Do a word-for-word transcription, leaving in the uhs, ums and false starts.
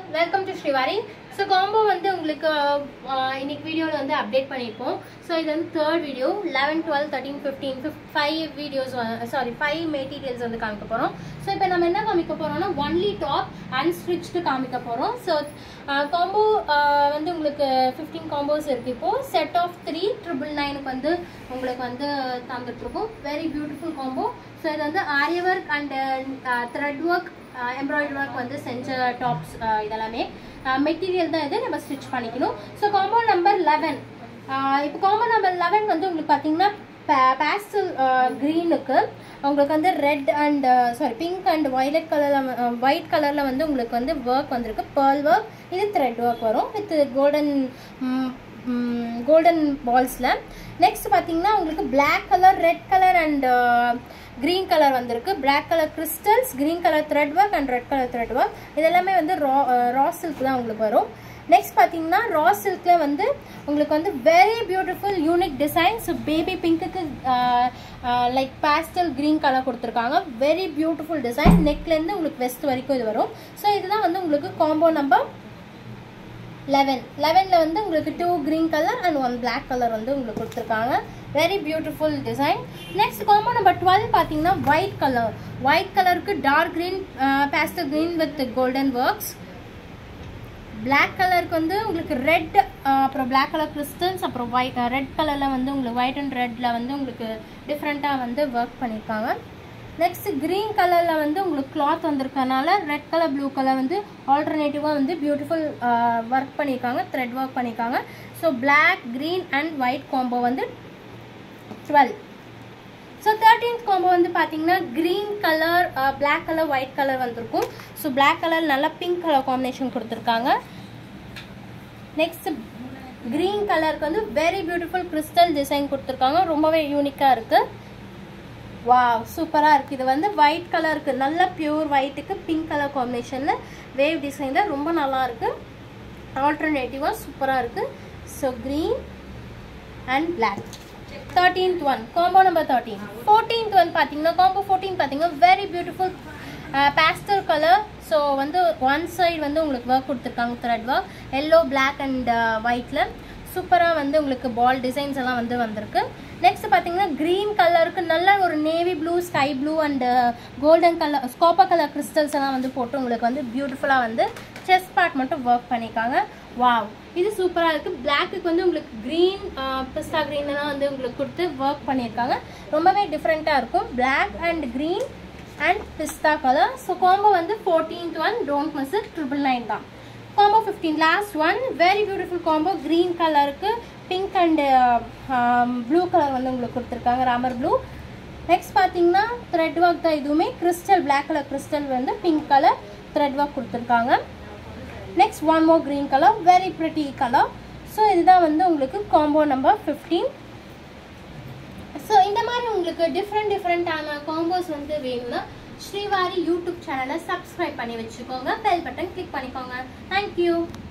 welcome to Shrivari. So combo வந்து உங்களுக்கு இன்னைக்கு வீடியோல வந்து அப்டேட் பண்ணிருக்கோம். So இது வந்து third video eleven twelve thirteen fifteen five videos sorry five materials வந்து காமிக்க போறோம். So இப்போ நம்ம என்ன காமிக்க போறோம்னா only top unstitched காமிக்க போறோம். So combo வந்து உங்களுக்கு fifteen combos இருக்கு. இப்போ set of three triple nine க்கு வந்து உங்களுக்கு வந்து தந்துட்டு இருக்கோம். Very beautiful combo. So இது வந்து aria work and uh, thread work uh, embroidery work வந்து செஞ்ச டாப்ஸ் இதெல்லாமே மெட்டீரியல் தான் இது நம்ம ஸ்டிச் பண்ணிக்கணும். So combo number eleven. இப்போ காம்போ நம்பர் லெவன் வந்து உங்களுக்கு பார்த்தீங்கன்னா பேஸ்டல் க்ரீனுக்கு உங்களுக்கு வந்து red and sorry pink and violet கலரில் ஒயிட் கலரில் வந்து உங்களுக்கு வந்து ஒர்க் வந்திருக்கு. பேர்ல் ஒர்க், இது த்ரெட் ஒர்க் வரும் வித் கோல்டன் கோல்டன் பால்ஸில். நெக்ஸ்ட் பார்த்தீங்கன்னா உங்களுக்கு black colour, red colour and green colour வந்திருக்கு. Black colour crystals, green colour thread work and red colour thread work. இதெல்லாமே வந்து ரா ரா சில்க் தான் உங்களுக்கு வரும். நெக்ஸ்ட் பார்த்தீங்கன்னா ரா சில்கில் வந்து உங்களுக்கு வந்து very beautiful unique design. So baby பிங்க்குக்கு லைக் பேஸ்டல் கிரீன் கலர் கொடுத்துருக்காங்க. Very beautiful design. நெக்லேருந்து உங்களுக்கு வெஸ்ட் வரைக்கும் இது வரும். ஸோ இதுதான் வந்து உங்களுக்கு காம்போ நம்பர் லெவன். லெவனில் வந்து உங்களுக்கு two green colour and one black colour வந்து உங்களுக்கு கொடுத்துருக்காங்க. Very beautiful design. Next combo number twelve பார்த்தீங்கன்னா ஒயிட் கலர். ஒயிட் கலருக்கு dark green, pastel green with golden works. Black கலருக்கு வந்து உங்களுக்கு ரெட், அப்புறம் பிளாக் கலர் கிறிஸ்டல்ஸ், அப்புறம் ஒயிட் ரெட் கலரில் வந்து உங்களுக்கு ஒயிட் அண்ட் ரெட்டில் வந்து உங்களுக்கு டிஃப்ரெண்ட்டாக வந்து ஒர்க் பண்ணியிருக்காங்க. நெக்ஸ்ட் க்ரீன் கலரில் வந்து உங்களுக்கு கிளாத் வந்திருக்கனால ரெட் கலர் ப்ளூ கலர் வந்து ஆல்டர்னேட்டிவாக வந்து பியூட்டிஃபுல் ஒர்க் பண்ணியிருக்காங்க, த்ரெட் ஒர்க் பண்ணியிருக்காங்க. So black, green and white combo வந்து டுவெல். ஸோ தேர்ட்டீன்த் காம்போ வந்து பார்த்தீங்கன்னா green colour, black colour, white colour வந்திருக்கும். ஸோ பிளாக் கலர் நல்லா பிங்க் கலர் காம்பினேஷன் கொடுத்துருக்காங்க. நெக்ஸ்ட் க்ரீன் கலருக்கு வந்து வெரி பியூட்டிஃபுல் கிறிஸ்டல் டிசைன் கொடுத்துருக்காங்க. ரொம்பவே யூனிக்காக இருக்குது. வாவ், சூப்பராக இருக்குது. இது வந்து ஒயிட் கலருக்கு நல்ல பியூர் ஒயிட்டுக்கு பிங்க் கலர் காம்பினேஷனில் வேவ் டிசைனில் ரொம்ப நல்லா இருக்குது. ஆல்டர்னேட்டிவாக சூப்பராக இருக்குது. So green and black. Thirteenth one combo number thirteen. Fourteenth one பார்த்தீங்கன்னா காம்போ ஃபோர்டீன் பார்த்தீங்கன்னா very beautiful pastel colour. So வந்து ஒன் சைடு வந்து உங்களுக்கு ஒர்க் கொடுத்துருக்காங்க, thread work yellow, black and ஒயிட்டில் சூப்பராக வந்து உங்களுக்கு பால் டிசைன்ஸ் எல்லாம் வந்து வந்திருக்கு. நெக்ஸ்ட் பார்த்தீங்கன்னா க்ரீன் கலருக்கு நல்ல ஒரு navy blue, sky blue and golden colour, ஸ்காப்பர் கலர் கிறிஸ்டல்ஸ் எல்லாம் வந்து போட்டு உங்களுக்கு வந்து பியூட்டிஃபுல்லாக வந்து செஸ்ட் பார்ட் மட்டும் ஒர்க் பண்ணியிருக்காங்க. வாவ், இது சூப்பராக இருக்குது. பிளாக்குக்கு வந்து உங்களுக்கு க்ரீன், பிஸ்தா க்ரீன்லாம் வந்து உங்களுக்கு கொடுத்து ஒர்க் பண்ணியிருக்காங்க. ரொம்பவே டிஃப்ரெண்ட்டாக இருக்கும். பிளாக் அண்ட் க்ரீன் அண்ட் பிஸ்தா கலர். ஸோ காம்போ வந்து fourteenth one don't miss it, triple nine தான். Combo fifteen last one. Very beautiful combo. Green கலருக்கு பிங்க் அண்டு ப்ளூ கலர் வந்து உங்களுக்கு கொடுத்துருக்காங்க, ராமர் ப்ளூ. நெக்ஸ்ட் பார்த்தீங்கன்னா த்ரெட் ஒர்க் தான். இதுவுமே கிறிஸ்டல், பிளாக் கலர் கிறிஸ்டல் வந்து பிங்க் கலர் த்ரெட் ஒர்க் கொடுத்துருக்காங்க. Next one more green colour, very pretty colour. So இதுதான் வந்து உங்களுக்கு காம்போ நம்பர் ஃபிஃப்டீன். ஸோ இந்த மாதிரி உங்களுக்கு டிஃப்ரெண்ட் டிஃப்ரெண்ட்டான காம்போஸ் வந்து வேணும்னா ஸ்ரீவாரி யூடியூப் சேனலை சப்ஸ்கிரைப் பண்ணி வச்சுக்கோங்க. பெல் பட்டன் கிளிக் பண்ணிக்கோங்க. தேங்க்யூ.